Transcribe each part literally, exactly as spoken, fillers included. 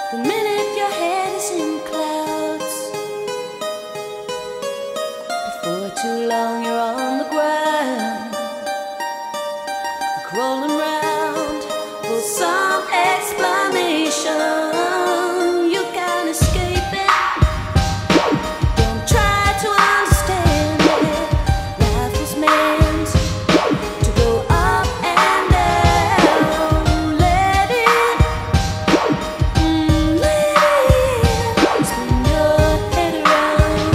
The minute your head is in clouds, before too long you're on the ground, crawling round for some explanation. You can't escape it. Don't try to understand it. Life was meant to go up and down. Let it, mm, let it spin your head around.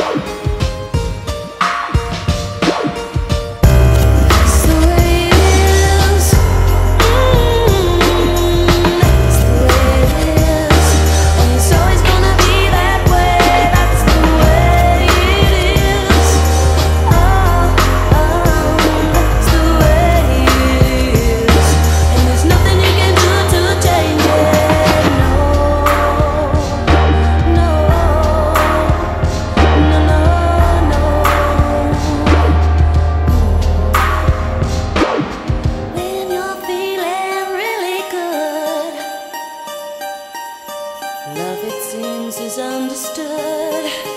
That's the way it is. Mm, that's the way it is. And it's always gonna be that way. That's the way it is. Oh, oh, that's the way it is. And there's nothing you can do to change it. No, no, no, no, no. When you're feeling really good, love it seems is understood.